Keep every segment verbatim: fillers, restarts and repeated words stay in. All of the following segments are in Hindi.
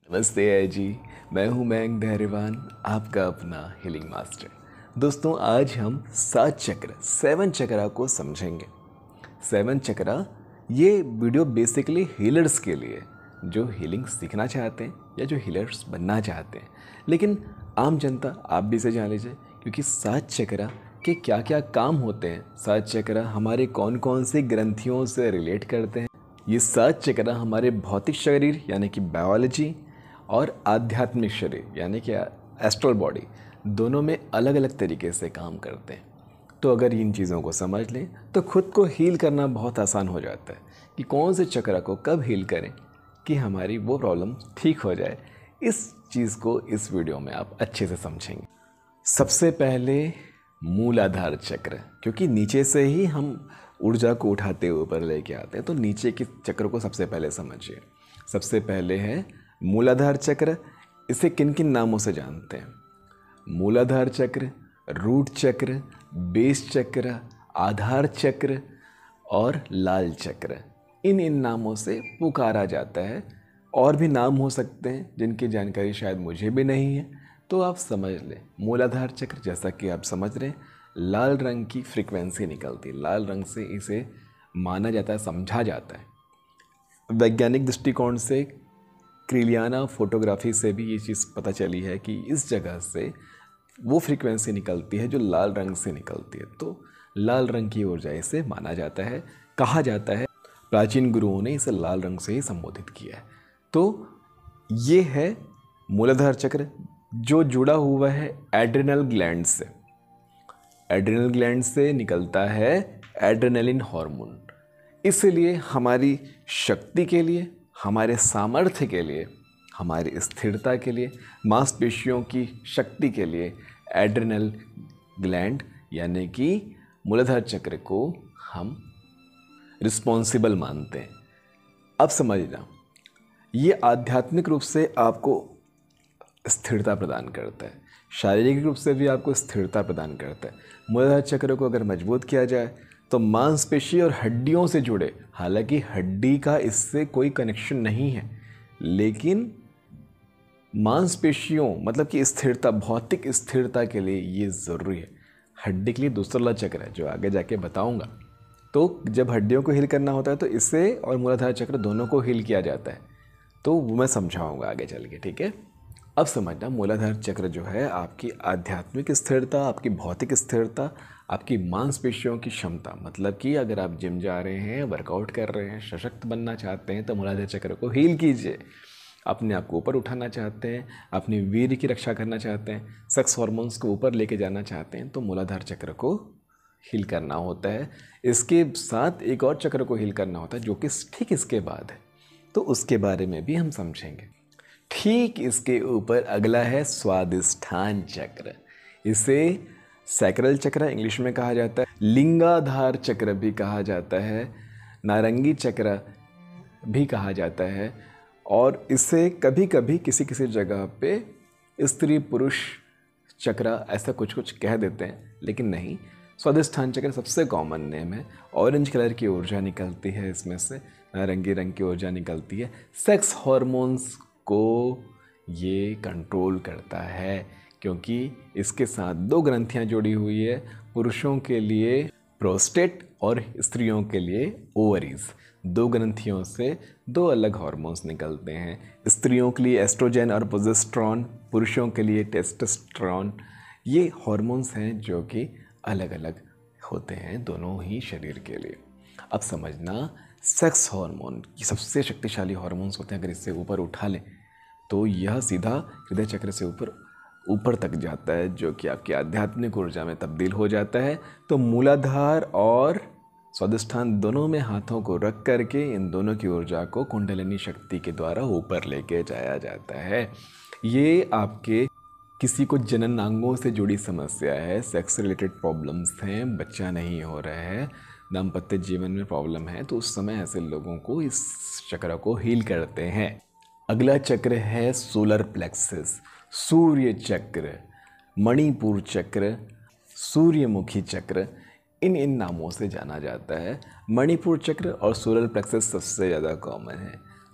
नमस्ते है जी। मैं हूं मयंक धैर्यवान, आपका अपना हीलिंग मास्टर। दोस्तों, आज हम सात चक्र सेवन चक्रा को समझेंगे। सेवन चक्रा ये वीडियो बेसिकली हीलर्स के लिए, जो हीलिंग सीखना चाहते हैं या जो हीलर्स बनना चाहते हैं। लेकिन आम जनता आप भी इसे जान लीजिए, क्योंकि सात चक्रा के क्या क्या काम होते हैं, सात चक्रा हमारे कौन कौन सी ग्रंथियों से रिलेट करते हैं। ये सात चक्र हमारे भौतिक शरीर यानी कि बायोलॉजी और आध्यात्मिक शरीर यानी कि एस्ट्रल बॉडी दोनों में अलग अलग तरीके से काम करते हैं। तो अगर इन चीज़ों को समझ लें तो खुद को हील करना बहुत आसान हो जाता है कि कौन से चक्र को कब हील करें कि हमारी वो प्रॉब्लम ठीक हो जाए। इस चीज़ को इस वीडियो में आप अच्छे से समझेंगे। सबसे पहले मूलाधार चक्र, क्योंकि नीचे से ही हम ऊर्जा को उठाते हुए ऊपर लेके आते हैं, तो नीचे के चक्र को सबसे पहले समझिए। सबसे पहले है मूलाधार चक्र। इसे किन किन नामों से जानते हैं? मूलाधार चक्र, रूट चक्र, बेस चक्र, आधार चक्र और लाल चक्र। इन इन नामों से पुकारा जाता है। और भी नाम हो सकते हैं जिनकी जानकारी शायद मुझे भी नहीं है, तो आप समझ लें। मूलाधार चक्र, जैसा कि आप समझ रहे हैं, लाल रंग की फ्रीक्वेंसी निकलती है। लाल रंग से इसे माना जाता है, समझा जाता है। वैज्ञानिक दृष्टिकोण से, क्रिलियाना फोटोग्राफी से भी ये चीज़ पता चली है कि इस जगह से वो फ्रीक्वेंसी निकलती है जो लाल रंग से निकलती है। तो लाल रंग की ऊर्जा इसे माना जाता है, कहा जाता है। प्राचीन गुरुओं ने इसे लाल रंग से ही संबोधित किया है। तो ये है मूलाधार चक्र, जो जुड़ा हुआ है एड्रिनल ग्लैंड से। एड्रिनल ग्लैंड से निकलता है एड्रेनलिन हार्मोन। इसलिए हमारी शक्ति के लिए, हमारे सामर्थ्य के लिए, हमारी स्थिरता के लिए, मांसपेशियों की शक्ति के लिए एड्रिनल ग्लैंड यानी कि मूलाधार चक्र को हम रिस्पॉन्सिबल मानते हैं। अब समझना, ये आध्यात्मिक रूप से आपको स्थिरता प्रदान करता है, शारीरिक रूप से भी आपको स्थिरता प्रदान करता है। मूलाधार चक्र को अगर मजबूत किया जाए तो मांसपेशी और हड्डियों से जुड़े, हालांकि हड्डी का इससे कोई कनेक्शन नहीं है, लेकिन मांसपेशियों मतलब कि स्थिरता, भौतिक स्थिरता के लिए ये ज़रूरी है। हड्डी के लिए दूसरा चक्र है जो आगे जाके बताऊंगा। तो जब हड्डियों को हील करना होता है तो इससे और मूलाधार चक्र दोनों को हील किया जाता है, तो वो मैं समझाऊंगा आगे चल के, ठीक है। अब समझना, मूलाधार चक्र जो है आपकी आध्यात्मिक स्थिरता, आपकी भौतिक स्थिरता, आपकी मांसपेशियों की क्षमता, मतलब कि अगर आप जिम जा रहे हैं, वर्कआउट कर रहे हैं, सशक्त बनना चाहते हैं तो मूलाधार चक्र को हील कीजिए। अपने आप को ऊपर उठाना चाहते हैं, अपनी वीर्य की रक्षा करना चाहते हैं, सेक्स हार्मोन्स को ऊपर लेके जाना चाहते हैं, तो मूलाधार चक्र को हील करना होता है। इसके साथ एक और चक्र को हील करना होता है जो कि ठीक इसके बाद है, तो उसके बारे में भी हम समझेंगे। ठीक इसके ऊपर अगला है स्वादिष्ठान चक्र। इसे सैक्रल चक्र इंग्लिश में कहा जाता है, लिंगाधार चक्र भी कहा जाता है, नारंगी चक्र भी कहा जाता है, और इसे कभी कभी किसी किसी जगह पे स्त्री पुरुष चक्र ऐसा कुछ कुछ कह देते हैं, लेकिन नहीं, स्वादिष्ठान चक्र सबसे कॉमन नेम है। ऑरेंज कलर की ऊर्जा निकलती है इसमें से, नारंगी रंग की ऊर्जा निकलती है। सेक्स हार्मोन्स को ये कंट्रोल करता है, क्योंकि इसके साथ दो ग्रंथियां जुड़ी हुई है। पुरुषों के लिए प्रोस्टेट और स्त्रियों के लिए ओवरीज। दो ग्रंथियों से दो अलग हार्मोन्स निकलते हैं। स्त्रियों के लिए एस्ट्रोजन और प्रोजेस्टेरॉन, पुरुषों के लिए टेस्टोस्टेरोन। ये हार्मोन्स हैं जो कि अलग अलग होते हैं दोनों ही शरीर के लिए। अब समझना, सेक्स हार्मोन ये सबसे शक्तिशाली हार्मोन्स होते हैं। अगर इससे ऊपर उठा लें तो यह सीधा हृदय चक्र से ऊपर ऊपर तक जाता है, जो कि आपकी आध्यात्मिक ऊर्जा में तब्दील हो जाता है। तो मूलाधार और स्वादिष्ठान दोनों में हाथों को रख करके इन दोनों की ऊर्जा को कुंडलिनी शक्ति के द्वारा ऊपर लेके जाया जाता है। ये आपके किसी को जननांगों से जुड़ी समस्या है, सेक्स रिलेटेड प्रॉब्लम्स हैं, बच्चा नहीं हो रहा है, दाम्पत्य जीवन में प्रॉब्लम है, तो उस समय ऐसे लोगों को इस चक्र को हील करते हैं। अगला चक्र है सोलर प्लेक्सस, सूर्य चक्र, मणिपुर चक्र, सूर्यमुखी चक्र। इन इन नामों से जाना जाता है। मणिपुर चक्र और सोलर प्लेक्सस सबसे ज़्यादा कॉमन है।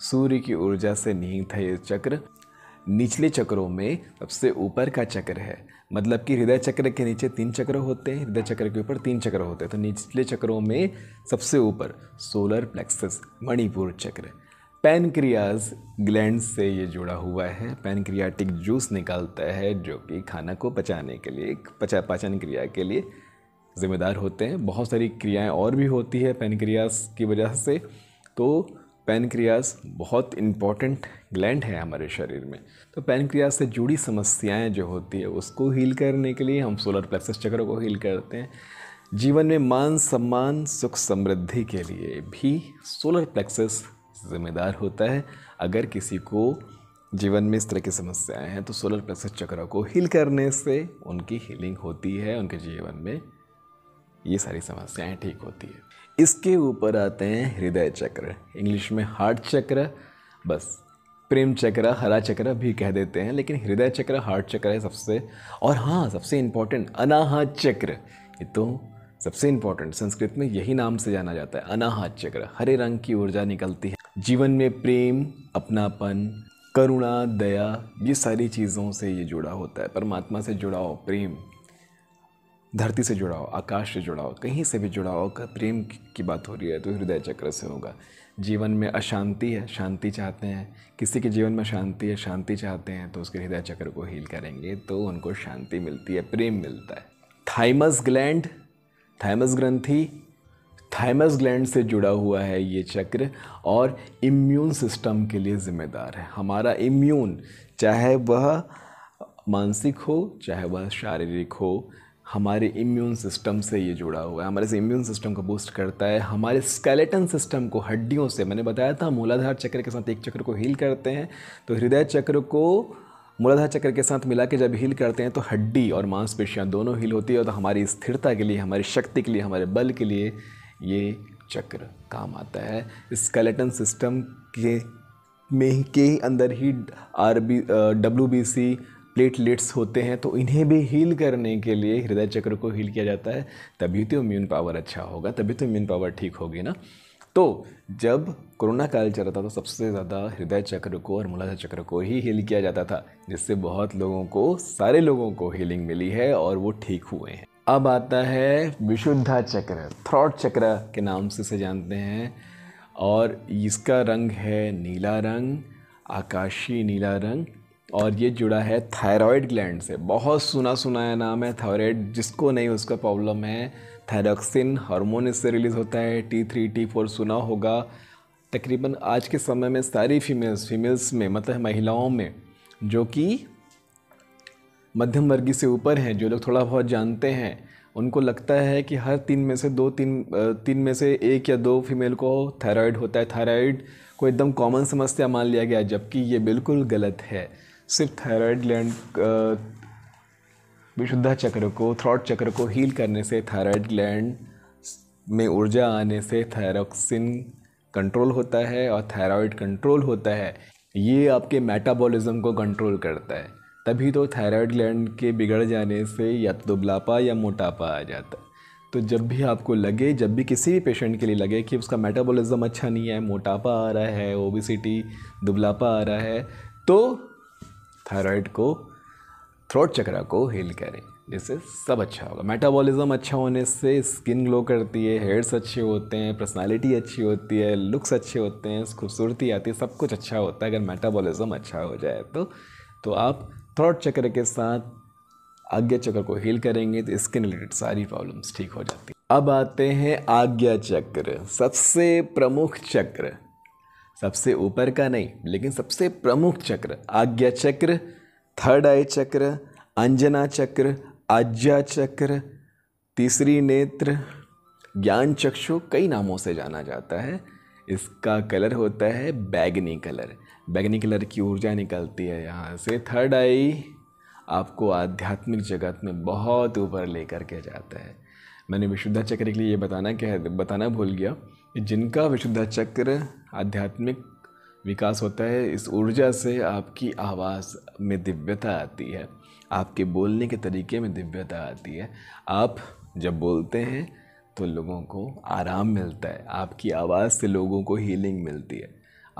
सूर्य की ऊर्जा से निहित है ये चक्र। निचले चक्रों में सबसे ऊपर का चक्र है, मतलब कि हृदय चक्र के नीचे तीन चक्र होते हैं, हृदय चक्र के ऊपर तीन चक्र होते हैं। तो निचले चक्रों में सबसे ऊपर सोलर प्लेक्सस मणिपुर चक्र। पैनक्रियाज ग्लैंड से ये जुड़ा हुआ है। पैनक्रियाटिक जूस निकालता है जो कि खाना को पचाने के लिए, पचा पाचन क्रिया के लिए जिम्मेदार होते हैं। बहुत सारी क्रियाएं और भी होती है पैनक्रियाज की वजह से। तो पैनक्रियाज बहुत इम्पॉर्टेंट ग्लैंड है हमारे शरीर में। तो पैनक्रियाज से जुड़ी समस्याएं जो होती है उसको हील करने के लिए हम सोलर प्लेक्सस चक्र को हील करते हैं। जीवन में मान सम्मान सुख समृद्धि के लिए भी सोलर प्लेक्सस जिम्मेदार होता है। अगर किसी को जीवन में इस तरह की समस्याएं हैं तो सोलर प्लेक्सस चक्र को हील करने से उनकी हीलिंग होती है, उनके जीवन में ये सारी समस्याएं ठीक होती है। इसके ऊपर आते हैं हृदय चक्र, इंग्लिश में हार्ट चक्र, बस प्रेम चक्र, हरा चक्र भी कह देते हैं, लेकिन हृदय चक्र हार्ट चक्र है सबसे। और हाँ, सबसे इम्पोर्टेंट अनाहत चक्र, ये तो सबसे इम्पोर्टेंट, संस्कृत में यही नाम से जाना जाता है अनाहत चक्र। हरे रंग की ऊर्जा निकलती है। जीवन में प्रेम, अपनापन, करुणा, दया, ये सारी चीज़ों से ये जुड़ा होता है। परमात्मा से जुड़ा हो प्रेम, धरती से जुड़ा हो, आकाश से जुड़ा हो, कहीं से भी जुड़ा हो, का प्रेम की बात हो रही है तो हृदय चक्र से होगा। जीवन में अशांति है, शांति चाहते हैं, किसी के जीवन में शांति है, शांति चाहते हैं तो उसके हृदय चक्र को हील करेंगे तो उनको शांति मिलती है, प्रेम मिलता है। थाइमस ग्लैंड, थाइमस ग्रंथि, थाइमस ग्लैंड से जुड़ा हुआ है ये चक्र और इम्यून सिस्टम के लिए ज़िम्मेदार है। हमारा इम्यून, चाहे वह मानसिक हो चाहे वह शारीरिक हो, हमारे इम्यून सिस्टम से ये जुड़ा हुआ है। हमारे से इम्यून सिस्टम को बूस्ट करता है, हमारे स्केलेटन सिस्टम को, हड्डियों से, मैंने बताया था मूलाधार चक्र के साथ एक चक्र को हील करते हैं, तो हृदय चक्र को मूलाधार चक्र के साथ मिला के जब हील करते हैं तो हड्डी और मांसपेशियां दोनों हील होती है। तो हमारी स्थिरता के लिए, हमारी शक्ति के लिए, हमारे बल के लिए ये चक्र काम आता है। स्केलेटन सिस्टम के में के अंदर ही R B W B C platelets होते हैं, तो इन्हें भी हील करने के लिए हृदय चक्र को हील किया जाता है। तभी तो इम्यून पावर अच्छा होगा, तभी तो इम्यून पावर ठीक होगी ना। तो जब कोरोना काल चल रहा था तो सबसे ज़्यादा हृदय चक्र को और मूलाधार चक्र को ही हील किया जाता था, जिससे बहुत लोगों को, सारे लोगों को हीलिंग मिली है और वो ठीक हुए हैं। अब आता है विशुद्धा चक्र, थ्रॉट चक्र के नाम से इसे जानते हैं, और इसका रंग है नीला रंग, आकाशी नीला रंग, और ये जुड़ा है थायराइड ग्लैंड से। बहुत सुना सुनाया नाम है थायराइड, जिसको नहीं उसका प्रॉब्लम है। थायरॉक्सिन हार्मोन इससे रिलीज़ होता है, टी थ्री टी फोर सुना होगा। तकरीबन आज के समय में सारी फीमेल्स फीमेल्स में मतलब महिलाओं में जो कि मध्यम वर्गीय से ऊपर हैं, जो लोग थोड़ा बहुत जानते हैं, उनको लगता है कि हर तीन में से दो तीन तीन में से एक या दो फीमेल को थायराइड होता है। थायराइड को एकदम कॉमन समस्या मान लिया गया, जबकि ये बिल्कुल गलत है। सिर्फ थायराइड ग्लैंड विशुद्धा चक्र को, थ्रॉट चक्र को हील करने से, थायराइड ग्लैंड में ऊर्जा आने से थायरॉक्सिन कंट्रोल होता है और थायराइड कंट्रोल होता है। ये आपके मेटाबॉलिज्म को कंट्रोल करता है। तभी तो थायराइड ग्लैंड के बिगड़ जाने से या तो दुबलापा या मोटापा आ जाता है। तो जब भी आपको लगे, जब भी किसी भी पेशेंट के लिए लगे कि उसका मेटाबॉलिज्म अच्छा नहीं है, मोटापा आ रहा है, ओबेसिटी, दुबलापा आ रहा है, तो थायराइड को, थ्रोट चक्र को हील करें, जिससे सब अच्छा होगा। मेटाबॉलिज्म अच्छा होने से स्किन ग्लो करती है, हेयर्स अच्छे होते हैं, पर्सनालिटी अच्छी होती है, लुक्स अच्छे होते हैं, खूबसूरती आती है, सब कुछ अच्छा होता है अगर मेटाबॉलिज्म अच्छा हो जाए तो। तो आप थ्रोट चक्र के साथ आज्ञा चक्र को हील करेंगे तो स्किन रिलेटेड सारी प्रॉब्लम्स ठीक हो जाती हैं। अब आते हैं आज्ञा चक्र, सबसे प्रमुख चक्र, सबसे ऊपर का नहीं लेकिन सबसे प्रमुख चक्र। आज्ञा चक्र, थर्ड आई चक्र, अंजना चक्र, आज्ञा चक्र, तीसरी नेत्र, ज्ञान चक्षु, कई नामों से जाना जाता है। इसका कलर होता है बैगनी कलर, बैगनी कलर की ऊर्जा निकलती है यहाँ से। थर्ड आई आपको आध्यात्मिक जगत में बहुत ऊपर लेकर के जाता है। मैंने विशुद्धा चक्र के लिए ये बताना क्या है बताना भूल गया कि जिनका विशुद्धा चक्र आध्यात्मिक विकास होता है, इस ऊर्जा से आपकी आवाज़ में दिव्यता आती है, आपके बोलने के तरीके में दिव्यता आती है। आप जब बोलते हैं तो लोगों को आराम मिलता है, आपकी आवाज़ से लोगों को हीलिंग मिलती है।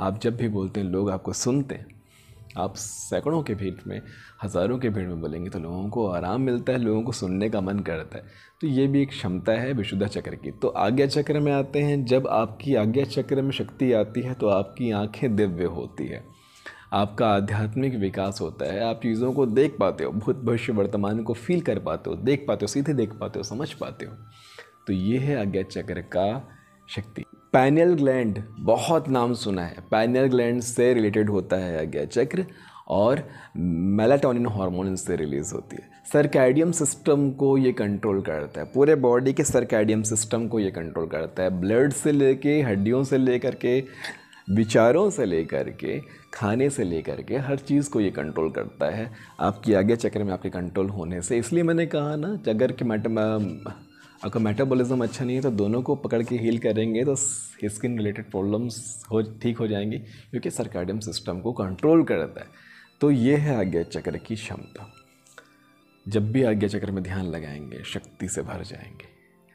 आप जब भी बोलते हैं लोग आपको सुनते हैं। आप सैकड़ों के भीड़ में, हज़ारों के भीड़ में बोलेंगे तो लोगों को आराम मिलता है, लोगों को सुनने का मन करता है। तो ये भी एक क्षमता है विशुद्धा चक्र की। तो आज्ञा चक्र में आते हैं, जब आपकी आज्ञा चक्र में शक्ति आती है तो आपकी आंखें दिव्य होती है, आपका आध्यात्मिक विकास होता है, आप चीज़ों को देख पाते हो, भूत भविष्य वर्तमान को फील कर पाते हो, देख पाते हो, सीधे देख पाते हो, समझ पाते हो। तो ये है आज्ञा चक्र का शक्ति। पाइनियल ग्लैंड, बहुत नाम सुना है, पाइनियल ग्लैंड से रिलेटेड होता है आज्ञा चक्र और मेलाटोनिन हार्मोन इनसे रिलीज होती है। सर्कैडियम सिस्टम को ये कंट्रोल करता है, पूरे बॉडी के सर्कैडियम सिस्टम को ये कंट्रोल करता है, ब्लड से लेके, हड्डियों से लेकर के, विचारों से लेकर के, खाने से लेकर के, हर चीज़ को ये कंट्रोल करता है आपकी आज्ञा चक्र में आपके कंट्रोल होने से। इसलिए मैंने कहा ना, अगर कि मैट आपका मेटाबॉलिज्म अच्छा नहीं है तो दोनों को पकड़ के हील करेंगे तो स्किन रिलेटेड प्रॉब्लम्स हो ठीक हो जाएंगी, क्योंकि सर्कैडियम सिस्टम को कंट्रोल करता है। तो ये है आज्ञा चक्र की क्षमता। जब भी आज्ञा चक्र में ध्यान लगाएंगे शक्ति से भर जाएंगे।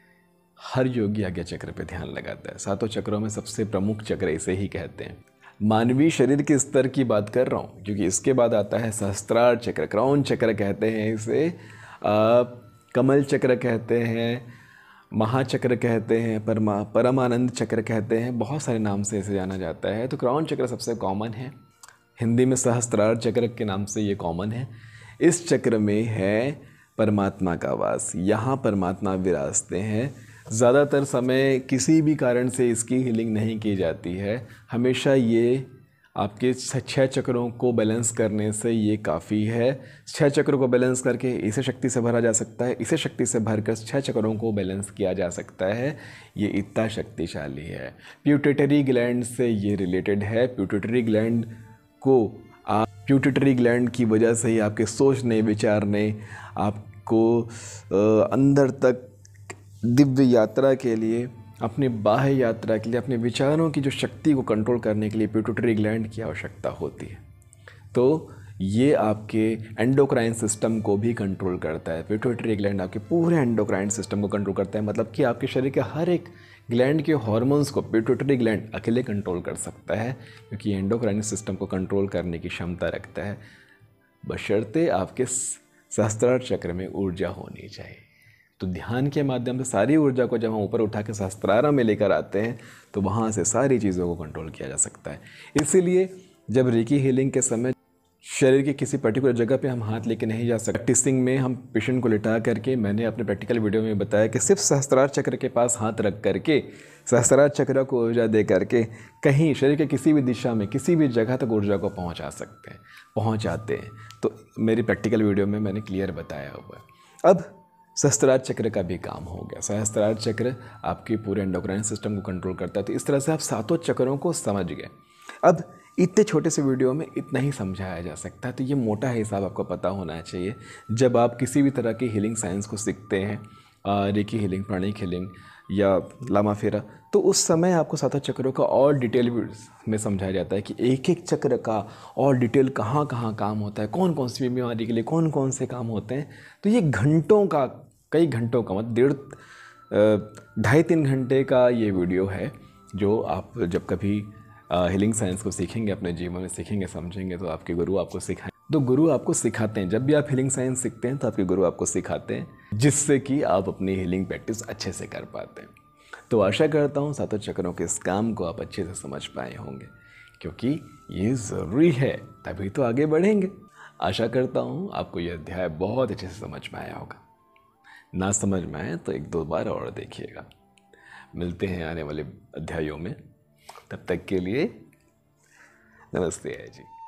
हर योगी आज्ञा चक्र पे ध्यान लगाता है। सातों चक्रों में सबसे प्रमुख चक्र इसे ही कहते हैं। मानवीय शरीर के स्तर की बात कर रहा हूँ, क्योंकि इसके बाद आता है सहस्त्रार चक्र, क्राउन चक्र कहते हैं इसे, आ, कमल चक्र कहते हैं, महाचक्र कहते हैं, परमा परमानंद चक्र कहते हैं, बहुत सारे नाम से इसे जाना जाता है। तो क्राउन चक्र सबसे कॉमन है, हिंदी में सहस्त्रार चक्र के नाम से ये कॉमन है। इस चक्र में है परमात्मा का वास, यहाँ परमात्मा विराजते हैं। ज़्यादातर समय किसी भी कारण से इसकी हीलिंग नहीं की जाती है, हमेशा ये आपके छह चक्रों को बैलेंस करने से ये काफ़ी है। छह चक्रों को बैलेंस करके इसे शक्ति से भरा जा सकता है, इसे शक्ति से भरकर छह चक्रों को बैलेंस किया जा सकता है। ये इतना शक्तिशाली है। प्यूटेटरी ग्लैंड से ये रिलेटेड है। प्यूटेटरी ग्लैंड को आप प्यूटेटरी ग्लैंड की वजह से ही आपके सोचने विचारने, आपको आ, अंदर तक दिव्य यात्रा के लिए, अपने बाह्य यात्रा के लिए, अपने विचारों की जो शक्ति को कंट्रोल करने के लिए पिट्यूटरी ग्लैंड की आवश्यकता होती है। तो ये आपके एंडोक्राइन सिस्टम को भी कंट्रोल करता है। पिट्यूटरी ग्लैंड आपके पूरे एंडोक्राइन सिस्टम को कंट्रोल करता है, मतलब कि आपके शरीर के हर एक ग्लैंड के हार्मोन्स को पिट्यूटरी ग्लैंड अकेले कंट्रोल कर सकता है, क्योंकि एंडोक्राइन सिस्टम को कंट्रोल करने की क्षमता रखता है, बशर्ते आपके सहस्त्रार चक्र में ऊर्जा होनी चाहिए। तो ध्यान के माध्यम से सारी ऊर्जा को जब हम ऊपर उठा के सहस्त्रार में लेकर आते हैं तो वहाँ से सारी चीज़ों को कंट्रोल किया जा सकता है। इसीलिए जब रेकी हीलिंग के समय शरीर की किसी पर्टिकुलर जगह पे हम हाथ लेके नहीं जा सकते। प्रैक्टिसिंग में हम पेशेंट को लिटा करके, मैंने अपने प्रैक्टिकल वीडियो में बताया कि सिर्फ सहस्त्रार चक्र के पास हाथ रख करके, सहस्त्रार चक्र को ऊर्जा दे करके कहीं शरीर के किसी भी दिशा में, किसी भी जगह तक ऊर्जा को पहुँचा सकते हैं, पहुँचाते हैं। तो मेरी प्रैक्टिकल वीडियो में मैंने क्लियर बताया हुआ है। अब सहस्त्रार चक्र का भी काम हो गया। सहस्त्रार चक्र आपके पूरे एंडोक्राइन सिस्टम को कंट्रोल करता है। तो इस तरह से आप सातों चक्रों को समझ गए। अब इतने छोटे से वीडियो में इतना ही समझाया जा सकता है, तो ये मोटा हिसाब आपको पता होना चाहिए। जब आप किसी भी तरह की हीलिंग साइंस को सीखते हैं, रेकी हीलिंग, प्राणिक हीलिंग या लामा फेरा, तो उस समय आपको सातों चक्रों का और डिटेल में समझाया जाता है कि एक एक चक्र का और डिटेल कहाँ कहाँ काम होता है, कौन कौन सी बीमारी के लिए कौन कौन से काम होते हैं। तो ये घंटों का, कई घंटों का, मतलब डेढ़ ढाई तीन घंटे का ये वीडियो है, जो आप जब कभी हीलिंग साइंस को सीखेंगे, अपने जीवन में सीखेंगे, समझेंगे, तो आपके गुरु आपको सिखाएं। तो गुरु आपको सिखाते हैं, जब भी आप हीलिंग साइंस सीखते हैं तो आपके गुरु आपको सिखाते हैं, जिससे कि आप अपनी हीलिंग प्रैक्टिस अच्छे से कर पाते हैं। तो आशा करता हूँ सातों चक्रों के इस काम को आप अच्छे से समझ पाए होंगे, क्योंकि ये ज़रूरी है, तभी तो आगे बढ़ेंगे। आशा करता हूँ आपको यह अध्याय बहुत अच्छे से समझ में आया होगा। ना समझ में आए तो एक दो बार और देखिएगा। मिलते हैं आने वाले अध्यायों में, तब तक के लिए नमस्ते है जी।